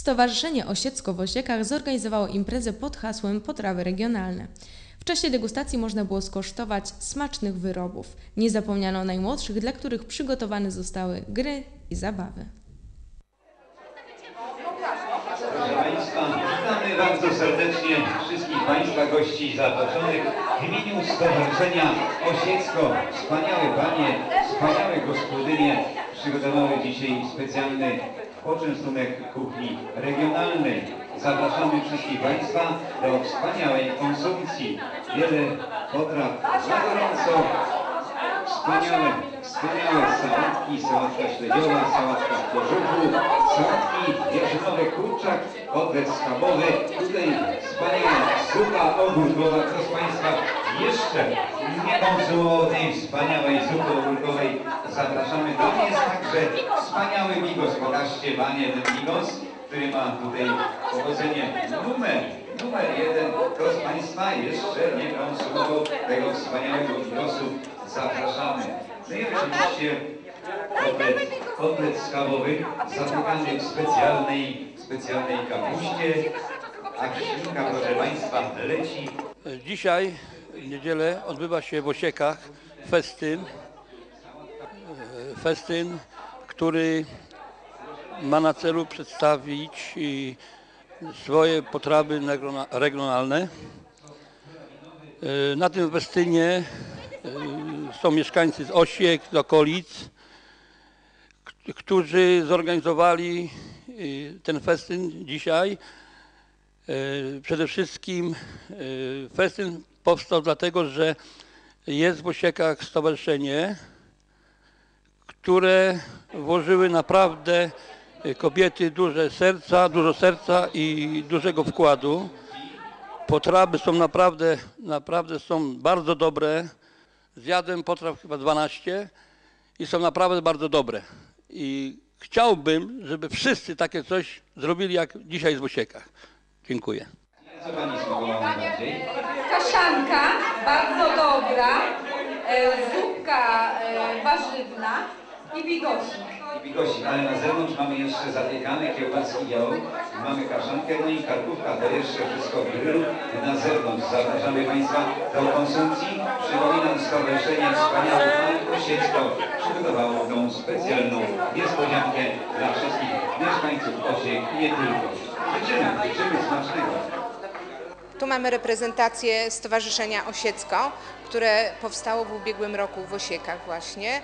Stowarzyszenie Osiecko w Osiekach zorganizowało imprezę pod hasłem Potrawy regionalne. W czasie degustacji można było skosztować smacznych wyrobów. Nie zapomniano o najmłodszych, dla których przygotowane zostały gry i zabawy. Proszę Państwa, witamy bardzo serdecznie wszystkich Państwa gości zaproszonych w imieniu Stowarzyszenia Osiecko. Wspaniałe panie, wspaniałe gospodynie przygotowały dzisiaj specjalny poczęstunek kuchni regionalnej. Zapraszamy wszystkich Państwa do wspaniałej konsumpcji. Wiele potraw na gorąco, wspaniałe sałatki, sałatka śledziowa, sałatka w kożuchu, sałatki jarzynowe, kurczak, kotlet schabowy, tutaj wspaniała zupa ogórkowa. Kto z Państwa jeszcze nie konsumował tej wspaniałej zupy ogórkowej, zapraszamy. To jest także wspaniały bigos. Pokażcie Panie ten bigos, który ma tutaj pochodzenie numer 1. Kto z Państwa jeszcze nie konsumował tego wspaniałego bigosu, zapraszamy. No i oczywiście kotlet schabowy zapiekany w specjalnej kapuście, a ślinka, proszę Państwa, leci. Dzisiaj, w niedzielę, odbywa się w Osiekach festyn, który ma na celu przedstawić swoje potrawy regionalne. Na tym festynie są mieszkańcy z Osiek, z okolic, którzy zorganizowali ten festyn dzisiaj. Przede wszystkim festyn powstał dlatego, że jest w Osiekach stowarzyszenie, które włożyły naprawdę kobiety dużo serca i dużego wkładu. Potrawy są naprawdę są bardzo dobre. Zjadłem potraw chyba 12 i są naprawdę bardzo dobre. I chciałbym, żeby wszyscy takie coś zrobili jak dzisiaj w Osiekach. Dziękuję. Co Pani smagowała najbardziej? Kaszanka, bardzo dobra, zupka warzywna i bigosik. Bigosik, ale na zewnątrz mamy jeszcze zapiekane kiełbaski białe, mamy kaszankę, no i karkówka, to jeszcze wszystko w grylu na zewnątrz. Zapraszamy Państwa do konsumpcji. Przypominam, Stowarzyszenie Wspaniałych Pań Osiecko przygotowało tą specjalną niespodziankę dla wszystkich mieszkańców Osiek i nie tylko. Życzymy smacznego. Tu mamy reprezentację Stowarzyszenia Osiecko, które powstało w ubiegłym roku w Osiekach właśnie.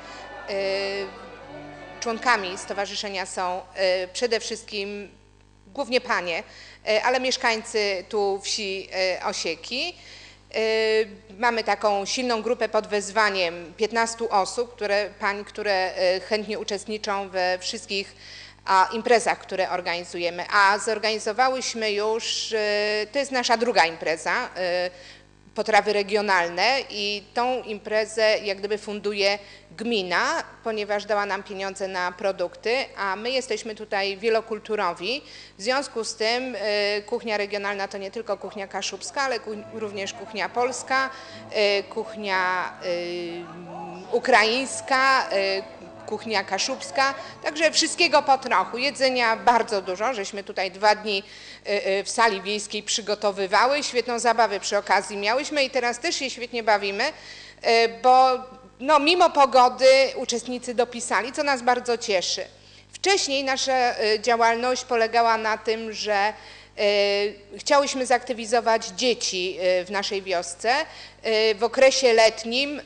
Członkami stowarzyszenia są przede wszystkim głównie panie, ale mieszkańcy tu wsi Osieki. Mamy taką silną grupę pod wezwaniem 15 osób, pań, które chętnie uczestniczą we wszystkich imprezach, które organizujemy. A zorganizowałyśmy już, to jest nasza druga impreza, potrawy regionalne, i tą imprezę jak gdyby funduje gmina, ponieważ dała nam pieniądze na produkty, a my jesteśmy tutaj wielokulturowi. W związku z tym kuchnia regionalna to nie tylko kuchnia kaszubska, ale również kuchnia polska, kuchnia ukraińska, kuchnia kaszubska, także wszystkiego po trochu. Jedzenia bardzo dużo, żeśmy tutaj 2 dni w sali wiejskiej przygotowywały, świetną zabawę przy okazji miałyśmy i teraz też się świetnie bawimy, bo no, mimo pogody uczestnicy dopisali, co nas bardzo cieszy. Wcześniej nasza działalność polegała na tym, że chciałyśmy zaktywizować dzieci w naszej wiosce. W okresie letnim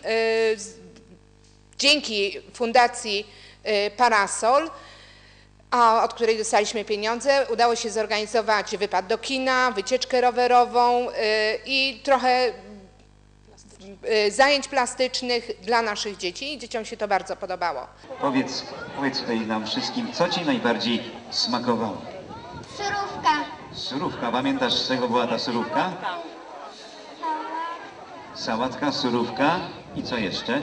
dzięki Fundacji Parasol, od której dostaliśmy pieniądze, udało się zorganizować wypad do kina, wycieczkę rowerową i trochę zajęć plastycznych dla naszych dzieci i dzieciom się to bardzo podobało. Powiedz tutaj nam wszystkim, co Ci najbardziej smakowało? Surówka. Surówka, pamiętasz, z czego była ta surówka? Sałatka, surówka i co jeszcze?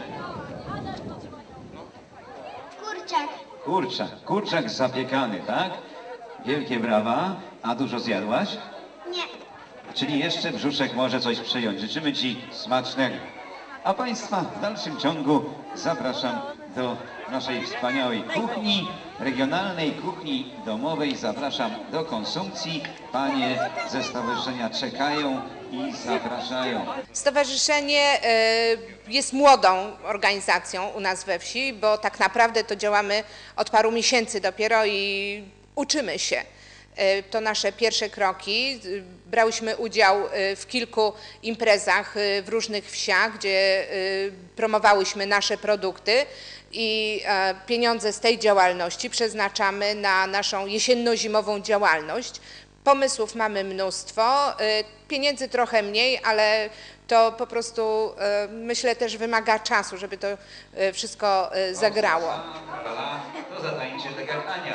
Kurczak zapiekany, tak? Wielkie brawa. A dużo zjadłaś? Nie. Czyli jeszcze brzuszek może coś przyjąć. Życzymy Ci smacznego. A Państwa w dalszym ciągu zapraszam do naszej wspaniałej kuchni, regionalnej kuchni domowej. Zapraszam do konsumpcji. Panie ze stowarzyszenia czekają i zapraszają. Stowarzyszenie jest młodą organizacją u nas we wsi, bo tak naprawdę to działamy od paru miesięcy dopiero i uczymy się. To nasze pierwsze kroki. Brałyśmy udział w kilku imprezach w różnych wsiach, gdzie promowałyśmy nasze produkty i pieniądze z tej działalności przeznaczamy na naszą jesienno-zimową działalność. Pomysłów mamy mnóstwo, pieniędzy trochę mniej, ale to po prostu myślę też wymaga czasu, żeby to wszystko zagrało. To zatańczy tak jak Ania.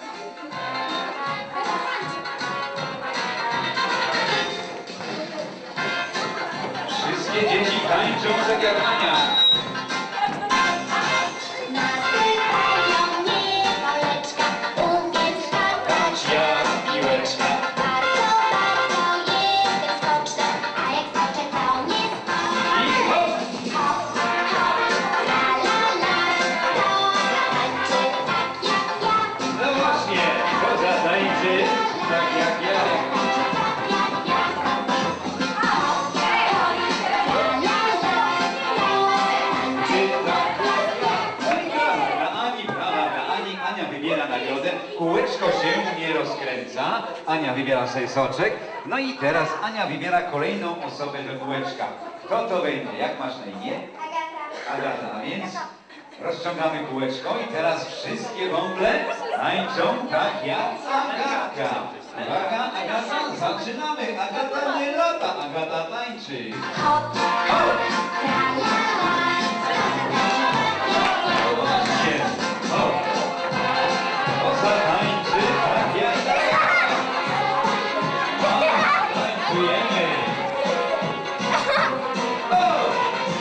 Wszystkie dzieci tańczą tak jak Ania. Nasypają mnie koleczka, umiem skakać jak piłeczka. Bardzo, bardzo jestem skoczna, a jak skoczę to nie spadnę. Hop, hop, la la la, to zatańczy tak jak ja. No właśnie, to zatańczy tak jak ja. Wybiera nagrodę, kółeczko się nie rozkręca, Ania wybiera sobie soczek, no i teraz Ania wybiera kolejną osobę do kółeczka. Kto to będzie? Jak masz na imię? Agata, a więc rozciągamy kółeczko i teraz wszystkie bąble tańczą tak jak Agata. Uwaga, Agata, zaczynamy. Agata nie lata, Agata tańczy. Hop, hop, la la la, No właśnie, hop. O, zatańczy tak jak Agata. Tańczujemy. O!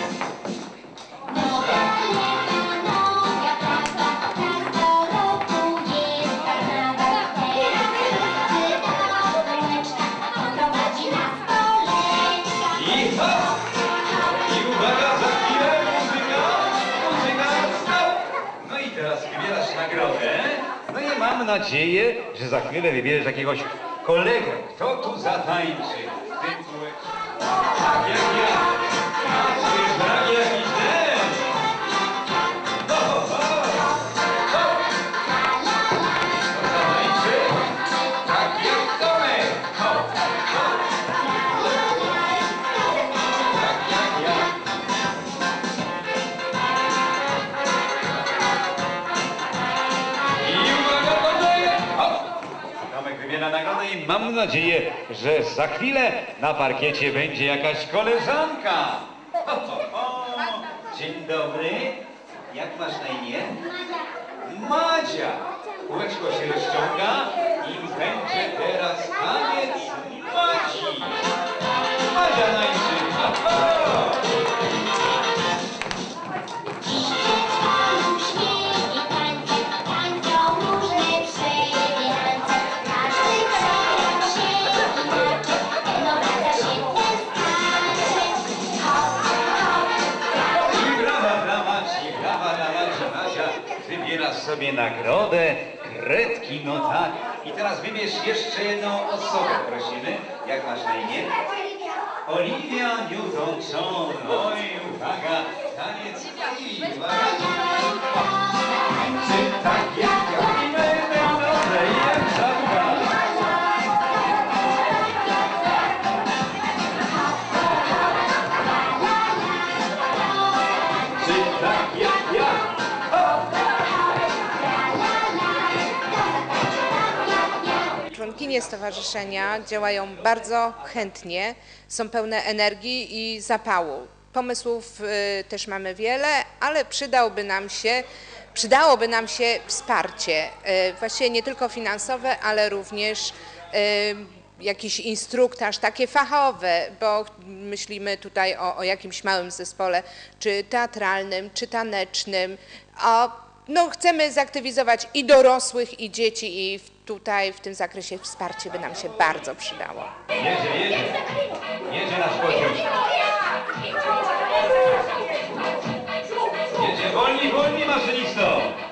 noga lewa, noga prawa, raz do roku jest karnawał. Teraz wszyscy do kółeczka, prowadzi nas koleczka. I hop! I uwaga, za chwilę muzyka, stop! No i teraz wybierasz nagrodę. No i mam nadzieję, że za chwilę wybierzesz jakiegoś kolegę. Kto tu zatańczy w tym kółeczku? Tak jak ja. Patrzysz, tak jakiś ten. Ho, ho, ho. Hop. Kto zatańczy? Tak jak Tomek. Hop, hop. Tak jak ja. I uwaga, poddaję! Hop! Tomek wybiera nagrodę i mam nadzieję, że za chwilę na parkiecie będzie jakaś koleżanka. Ho, ho, ho. Dzień dobry. Jak masz na imię? Madzia. Kółeczko się rozciąga i będzie teraz taniec Madzi. Madzia tańczy. Ho, ho. Dziecięcko uśmiech i tańce, tańczą różne przebierańce. Każdy przebieg się inaczej, ten obraca się, ten skacze. Hop, hop, I brawa dla Madzi, brawa dla Madzi. Madzia, wybierasz sobie nagrodę, kredki, no tak. I teraz wybierz jeszcze jedną osobę, prosimy. Jak masz na imię? Olivia Newton-John. Oj, uwaga, taniec Oliwii, uwaga. Czy tak jak ja? I będę dobrze, jest zabawa. Czy tak jak ja? Członkinie stowarzyszenia działają bardzo chętnie, są pełne energii i zapału. Pomysłów też mamy wiele, ale przydałoby nam się wsparcie, właściwie nie tylko finansowe, ale również jakiś instruktaż, takie fachowe, bo myślimy tutaj o jakimś małym zespole, czy teatralnym, czy tanecznym. No, chcemy zaktywizować i dorosłych, i dzieci, i tutaj w tym zakresie wsparcie by nam się bardzo przydało. Jedzie nasz pociąg. Jedzie Wolniej, wolniej, maszynisto!